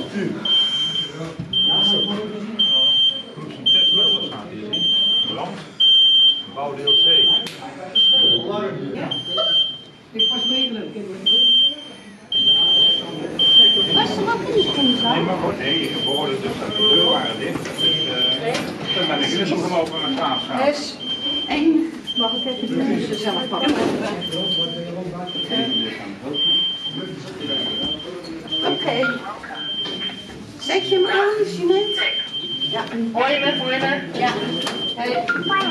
Testmelders staat hier, zie. Brand. Bouwdeel C. Ja. Ik was meegelijk. Was er nog niet in zo? Nee, maar nee, ik hoorde dus dat de deur waren dicht. Dus toen ben ik dus omgelopen met mijn graafschaap. Dus, één. Mag ik even de zelf pakken? Oké. Zet je hem aan, Jeanette? Ja. Hoor je me, hoor je me? Ja. Hey.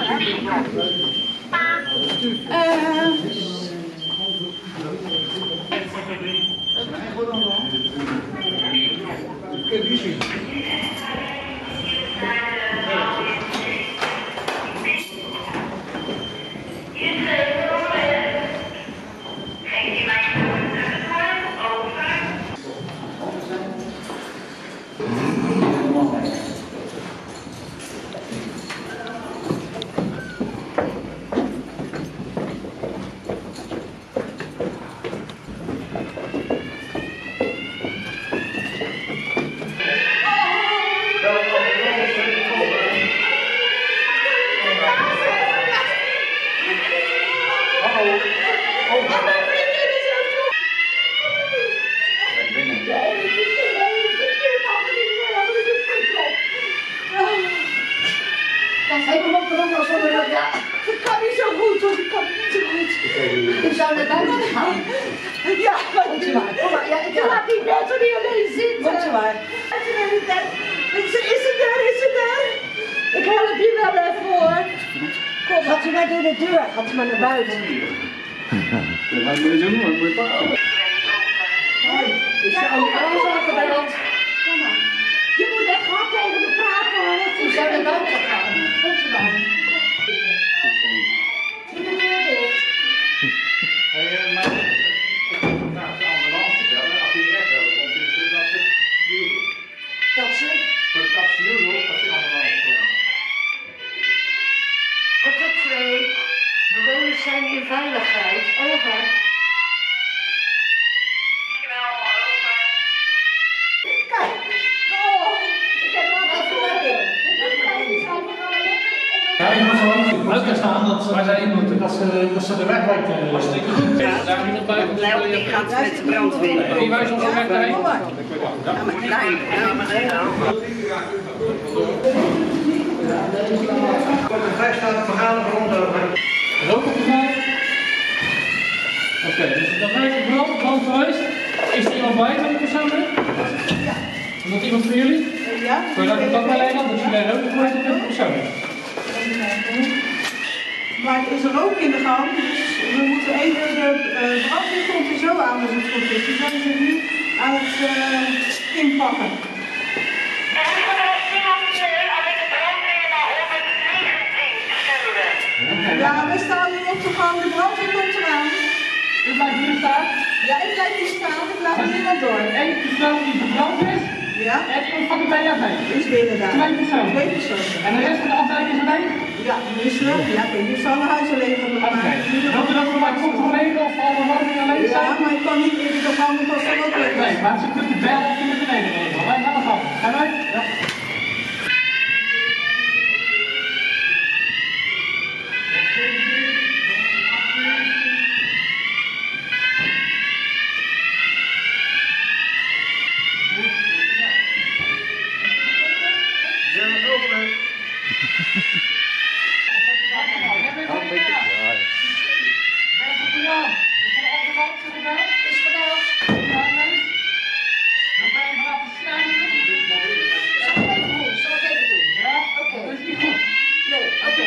Ik kan niet zo goed, hoor. Ik kan niet zo goed. Ik zou naar buiten gaan. Ja, komt u maar. Kom maar. Ja, ik laat die mensen niet alleen zitten. Komt u maar. Is het er? Is het er? Ik help je wel even, hoor. Kom, gaat u maar door de deur. Gaat u maar naar buiten. Dat gaat me zo doen, moet je pakken. Is er ook alles aangebeld? Kom maar. Je moet echt hard tegen me praten, hoor. Ik zou naar buiten gaan. Komt u maar. Doe de deur dicht. Maar ik moet vandaag de ambulance bellen. Als die echt wel komt, is het dat ze duwen. Dat ze? Voor de taxiuur, als die ambulance komt. Hotel 2. Bewoners zijn in veiligheid. Over. Kijk. Oh, ik heb er wat voor in. Ja, ik was al lang uit staan dat zij iemand dat ze de weg weet. Hartstikke goed. Ja, daar iemand bij. Ik ga het met de brandweer. Wie wijst ons de weg bij? Ja, maar klein. Ja, maar De vrijstaande vergadering rond. Rook op de vijf. Oké, dus dan wijst de brand geweest. Is er iemand bij met die personen? Ja. Is dat iemand voor jullie? Ja. Kun je dat contact mee leggen? Dus jullie rook geweest op de personen. Maar er is rook in de gang, dus we moeten even de brandweer komt er zo aan als het goed is. Dus zijn ze nu aan het inpakken. Ja, we staan nu op de gang, de brandweer komt eraan. U blijft hier staan. Ja, ik blijf hier staan, ik laat niemand door. Eén persoon die verbrand is. Ja, En iemand van de BHV. is binnen daar. Twee personen. Twee personen. En de rest van de afdeling is alleen? Ja, nu is er. Ja, ik weet niet of ze alle huizen leeg hebben Oké. gemaakt. Wilt u dat voor mij controleren of alle woningen alleen Ja, zijn? maar ik kan niet in de gang, want dat ook leeg. Nee, maar ze kunnen bellen of je met beneden regelen. Wij gaan ervan. Gaan wij? Ja. Is gebeld. Zal ik even doen? Oké. Nee, oké.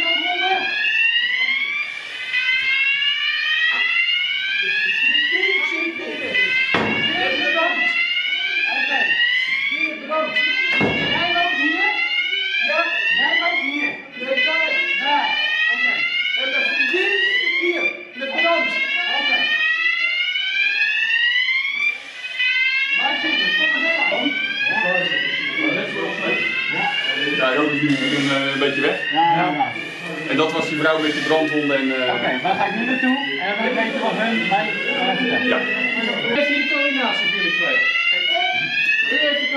Ja, ook is nu een beetje weg. Ja. En dat was die vrouw met die brandwonden en... Oké, waar ga ik nu naartoe? En wil ik weten wat hun mij vertellen. Ja. Is hier de coördinatie voor jullie twee? U heeft de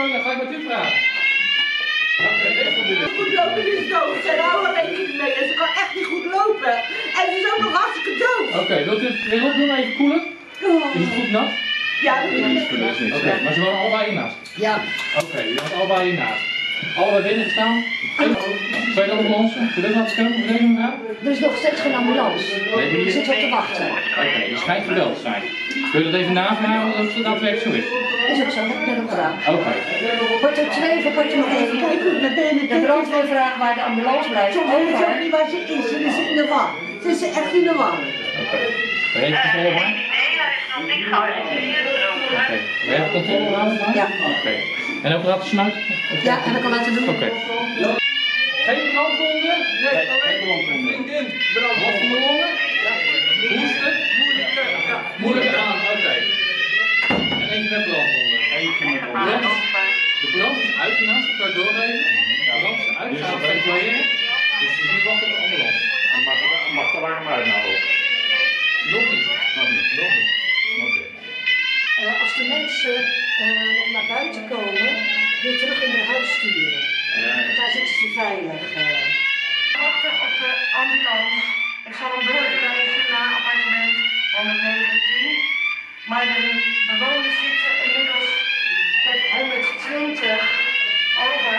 wat u vraagt. Ja, Goed lopen is doof. Ze houden er rekening mee. En ze kan echt niet goed lopen. En ze is ook nog hartstikke doof. Oké, wilt u het weer opdoen, even koelen? Is het goed nat? Ja, dat is het. Oké, maar ze wonen allebei hiernaast? Ja. Oké, je woont allebei hiernaast. Allebei binnen gestaan? Zou je dat op ons? Wil je dat laten kunnen? Meteen mevrouw? Er is nog steeds geen ambulance. Nee, We zitten op te wachten. Oké, die schijnt gebeld te zijn. Kun je dat even navragen of het daadwerkelijk zo is? Is ook zo, heb ik net ook gedaan. Oké. Porto 2 voor Porto 1. Kijk hoe meteen de brandweer vraagt waar de ambulance blijft. Soms weet ze ook niet waar ze is. Ze is in de war. Ze is echt in de war. Oké. Heeft u controle maar? Oké. Heb je controle maar? Ja. Oké. En ook laten snuiten? Ja, heb ik al laten doen. Oké. Geen brandwonden? Nee, geen brandwonden. Last van de longen? Ja. Hoesten? Moeilijke aan, oké. En eentje met brandwonden. De brand is uit hiernaast, dat kan je doorgeven. De brand is uit, gaat evacueren. Dus het is nu wachten op de ambulance. En mag de alarm uit nou ook? Nog niet. Nog niet. Nog niet. Oké. Als de mensen nog naar buiten komen, weer terug in hun huis sturen. Want daar zitten ze veilig. Wachten op de ambulance. Ik zal hem doorlezen naar appartement 119. Maar de bewoners zitten inmiddels met 120 over.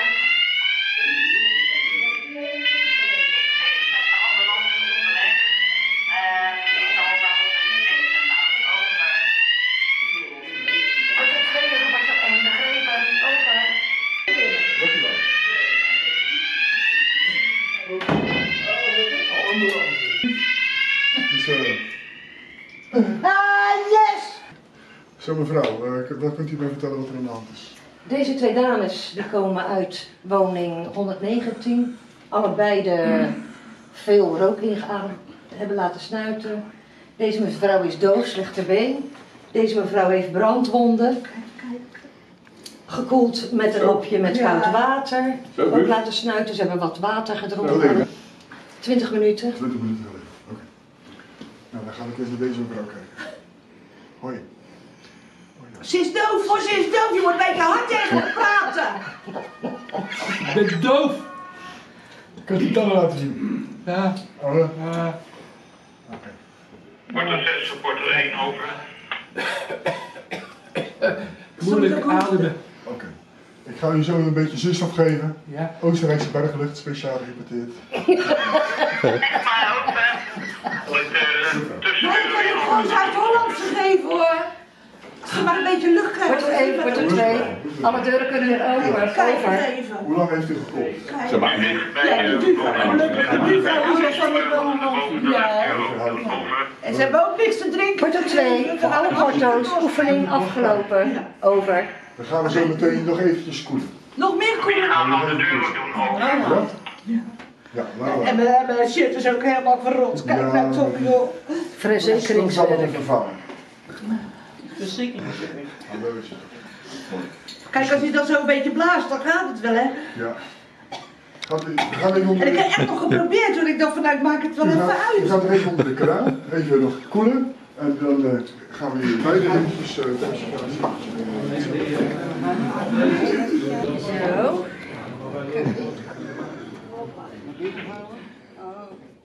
Yes! Zo mevrouw, wat kunt u mij vertellen wat er aan de hand is? Deze twee dames die komen uit woning 119. Allebei veel rook ingeademd hebben laten snuiten. Deze mevrouw is doof, rechterbeen. Deze mevrouw heeft brandwonden. Gekoeld met een lapje met koud water. Ook laten snuiten. Ze hebben wat water gedronken. 20 minuten. 20 minuten geleden, oké. Nou, dan ga ik eens naar deze mevrouw kijken. Hoi. Ze is doof, voor ze is doof. Je moet een beetje hard tegen haar praten. Ik ben doof. Kunt u tanden laten zien? Ja. Alle? Oké. Porto 6, supporter 1 over. Moeilijk ademen. Oké. Ik ga u zo een beetje zuurstof geven. Ja. Oostenrijkse berglucht, speciaal geïmporteerd. Echt maar open. Maar ik heb het gewoon Zuid-Holland gegeven hoor. Als ze maar een beetje lucht krijgen. Porto 1, Porto 2. Alle deuren kunnen weer open. Kijk Over. eens even. Hoe lang heeft u gekocht? Ze maken niet Ja, die buurvrouw. Gelukkig, de buurvrouw is van het wel een half jaar. En ze hebben ook niks te drinken. Porto 2. Voor alle porto's. Oefening afgelopen. Over. Dan gaan we zo meteen nog eventjes koelen. Nog meer Wie koelen. gaat dan de deuren doen open? Ja? Ja, nou En we hebben de shit is ook helemaal verrot. Kijk Ja. nou toch joh. dat zal wel Verzekeringswerk. vervangen. Verzekeringswerk. Hallo is het. Kijk, als je dan zo een beetje blaast, dan gaat het wel hè. Ja. We gaan even onder En ik de... heb echt nog geprobeerd, want ik dacht van nou, ik maak het wel We even gaan uit. er even onder de kraan, even nog koelen. En dan gaan we hier beide eventjes demonstratie. Zo.